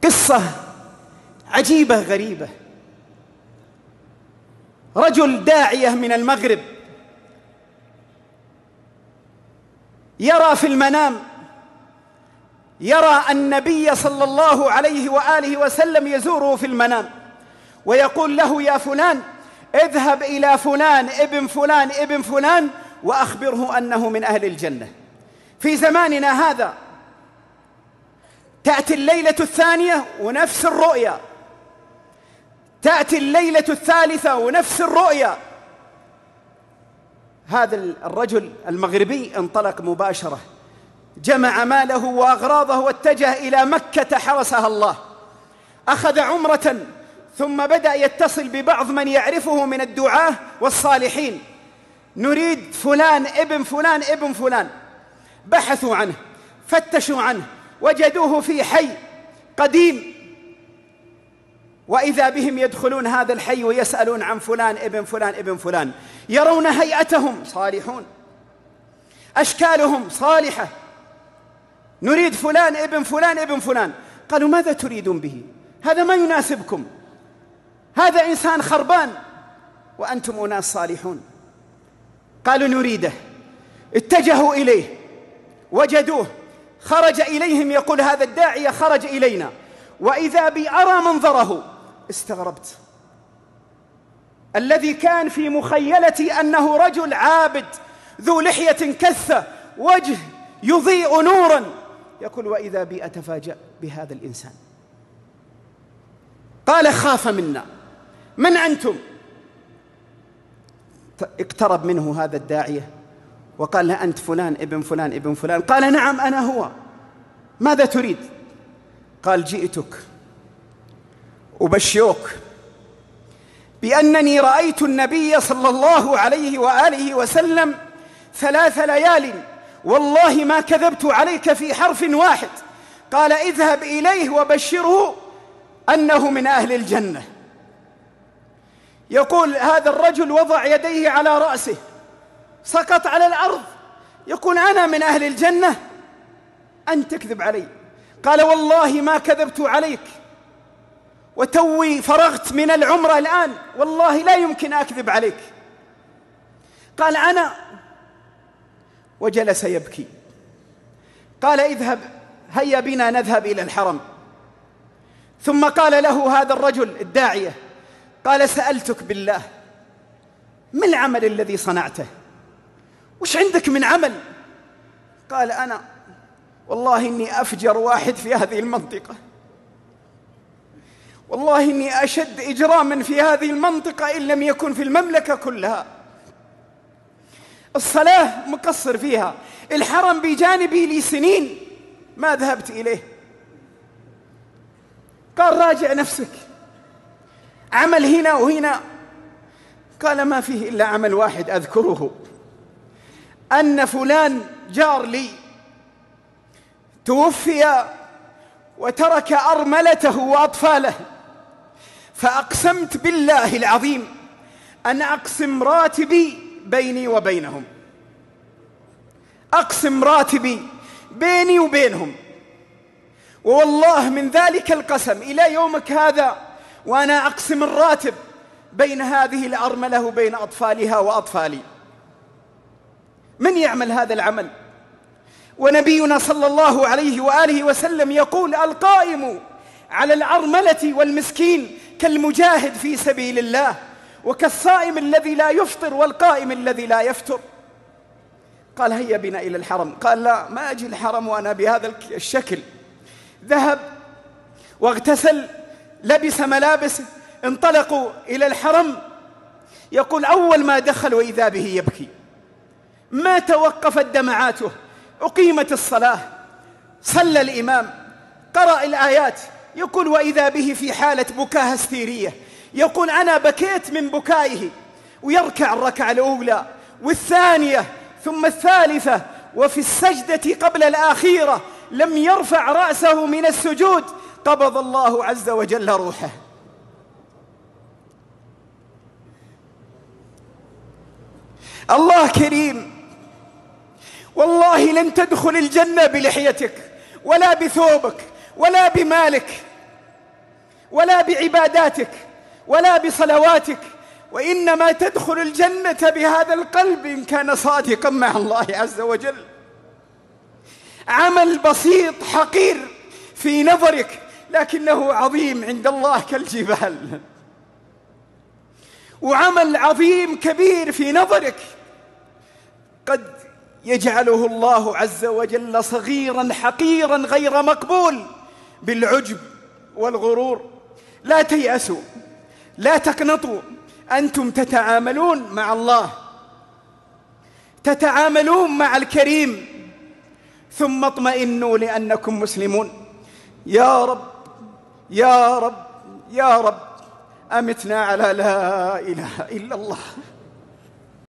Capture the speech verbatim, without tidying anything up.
قصة عجيبة غريبة. رجل داعية من المغرب يرى في المنام يرى النبي صلى الله عليه وآله وسلم يزوره في المنام ويقول له: يا فلان، اذهب إلى فلان ابن فلان ابن فلان وأخبره أنه من أهل الجنة. في زماننا هذا تأتي الليلة الثانية ونفس الرؤيا، تأتي الليلة الثالثة ونفس الرؤيا. هذا الرجل المغربي انطلق مباشرة، جمع ماله وأغراضه واتجه إلى مكة حرسها الله. أخذ عمرة ثم بدأ يتصل ببعض من يعرفه من الدعاة والصالحين: نريد فلان ابن فلان ابن فلان. بحثوا عنه، فتشوا عنه، وجدوه في حي قديم، وإذا بهم يدخلون هذا الحي ويسألون عن فلان ابن فلان ابن فلان. يرون هيئتهم صالحون، أشكالهم صالحة. نريد فلان ابن فلان ابن فلان. قالوا: ماذا تريدون به؟ هذا ما يناسبكم، هذا إنسان خربان وأنتم أناس صالحون. قالوا: نريده. اتجهوا إليه وجدوه، خرج إليهم يقول: هذا الداعية خرج إلينا، وإذا بي أرى منظره. استغربت. الذي كان في مخيلتي أنه رجل عابد ذو لحية كثة، وجه يضيء نورا، يقول: وإذا بي أتفاجأ بهذا الإنسان. قال: خاف منا. من أنتم؟ اقترب منه هذا الداعية وقال له: أنت فلان ابن فلان ابن فلان. قال: نعم أنا هو. ماذا تريد؟ قال: جئتك أبشرك بأنني رأيت النبي صلى الله عليه وآله وسلم ثلاث ليال، والله ما كذبت عليك في حرف واحد. قال: اذهب إليه وبشره أنه من أهل الجنة. يقول هذا الرجل وضع يديه على رأسه، سقط على الأرض، يقول: أنا من أهل الجنة؟ أنت تكذب علي. قال: والله ما كذبت عليك، وتوي فرغت من العمرة الآن، والله لا يمكن أكذب عليك. قال: أنا. وجلس يبكي. قال: اذهب، هيا بنا نذهب إلى الحرم. ثم قال له هذا الرجل الداعية، قال: سألتك بالله، ما العمل الذي صنعته؟ وش عندك من عمل؟ قال: أنا والله إني أفجر واحد في هذه المنطقة، والله إني أشد إجراما في هذه المنطقة إن لم يكن في المملكة كلها. الصلاة مقصر فيها، الحرم بجانبي لي سنين ما ذهبت إليه. قال: راجع نفسك، عمل هنا وهنا. قال: ما فيه إلا عمل واحد أذكره، أن فلان جار لي توفي وترك أرملته وأطفاله، فأقسمت بالله العظيم أن أقسم راتبي بيني وبينهم، أقسم راتبي بيني وبينهم، والله من ذلك القسم إلى يومك هذا وأنا أقسم الراتب بين هذه الأرملة وبين أطفالها وأطفالي. من يعمل هذا العمل؟ ونبينا صلى الله عليه وآله وسلم يقول: القائم على الأرملة والمسكين كالمجاهد في سبيل الله، وكالصائم الذي لا يفطر والقائم الذي لا يفتر. قال: هيا بنا إلى الحرم. قال: لا، ما أجي الحرم وأنا بهذا الشكل. ذهب واغتسل، لبس ملابس، انطلقوا إلى الحرم. يقول: أول ما دخل وإذا به يبكي، ما توقفت دمعاته. أقيمت الصلاة، صلى الإمام، قرأ الآيات. يقول: وإذا به في حالة بكاء هستيرية. يقول: أنا بكيت من بكائه. ويركع الركعة الأولى والثانية ثم الثالثة، وفي السجدة قبل الأخيرة لم يرفع رأسه من السجود، قبض الله عز وجل روحه. الله كريم، والله لن تدخل الجنة بلحيتك ولا بثوبك ولا بمالك، ولا بعباداتك ولا بصلواتك، وإنما تدخل الجنة بهذا القلب إن كان صادقا مع الله عز وجل. عمل بسيط حقير في نظرك لكنه عظيم عند الله كالجبال، وعمل عظيم كبير في نظرك قد يجعله الله عز وجل صغيرا حقيرا غير مقبول بالعجب والغرور. لا تيأسوا، لا تقنطوا، أنتم تتعاملون مع الله، تتعاملون مع الكريم، ثم اطمئنوا لأنكم مسلمون. يا رب يا رب يا رب أمتنا على لا إله إلا الله.